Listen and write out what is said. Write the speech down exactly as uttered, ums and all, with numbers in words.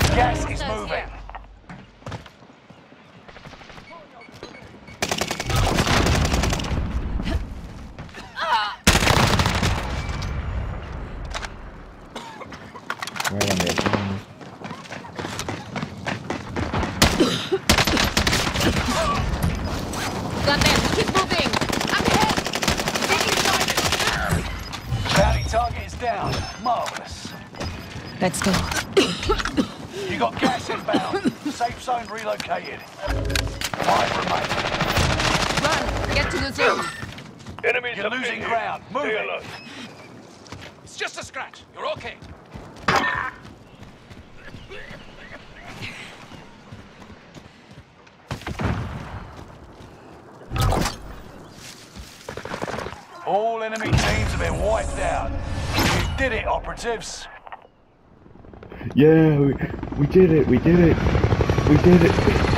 Gas is moving. Right on there. Got them. Keep moving. I'm hit. Taking target. Bounty target is down. Marvelous. Let's go. You got gas inbound. Safe zone relocated. Five remain. Run. Get to the zone. Enemies You're up losing in here. ground. Move Stay it. alert. It's just a scratch. You're okay. All enemy teams have been wiped out. You did it, operatives. Yeah, we, we did it, we did it, we did it.